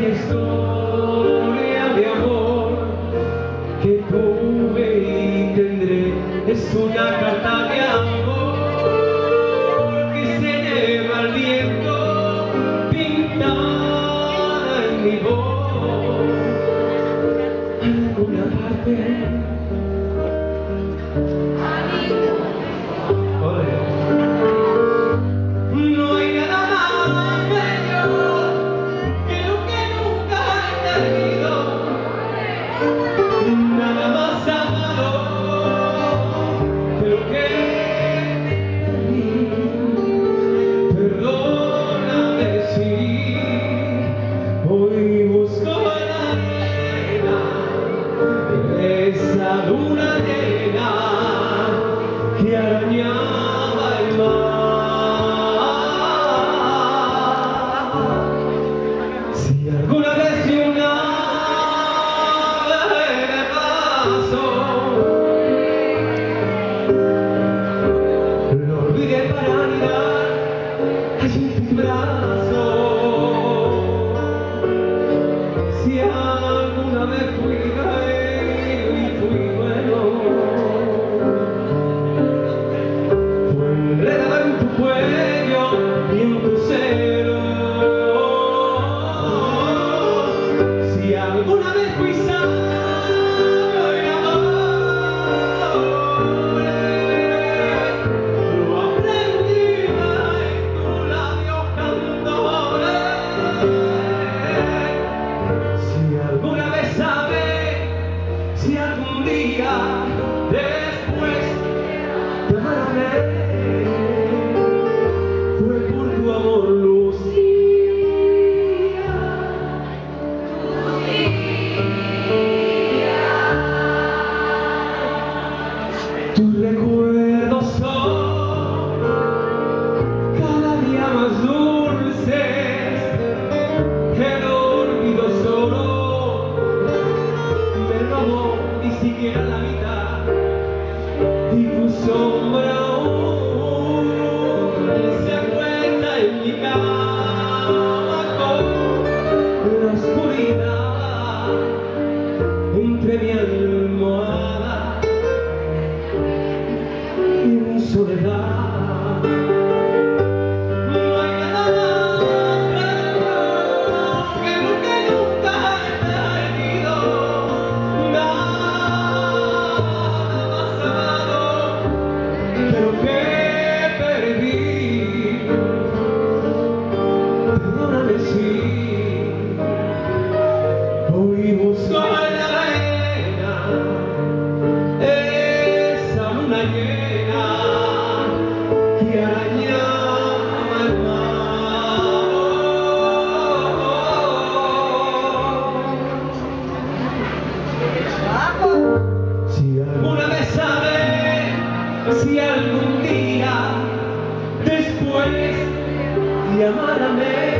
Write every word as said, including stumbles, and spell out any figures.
aquella historia de amor que tuve y tendré es una carta de amor que se lleva al viento pintada en mi voz en alguna parte. No hay nada más bello que lo que nunca he tenido, nada más amado que lo que perdí. Perdóname si hoy busco la arena, esa luna llena que arañaba el mar. Si alguna vez di una ave de paso, lo olvidé para mirar allí en tus brazos. Si alguna vez fui caído y fui bueno, fue enredado en tu cuello y en tu celo. Si alguna vez fui sabio y amable, lo aprendí en tus labios cantores. Si alguna vez sabes, si algún día después te amaré, fue por tu amor, Lucía. Tus recuerdos son cada día más dulces, el olvido solo me robó ni siquiera la mitad, y tu sombra aún se encuentra en mi cama con la oscuridad entre mi almohada y mi soledad. No hay nada más que lo que nunca he tenido, nada más amado que lo que perdí. Perdóname si hoy busco en la arena esa luna llena que arañaba el mar. Si alguna vez sabes, si algún día después de amar a mí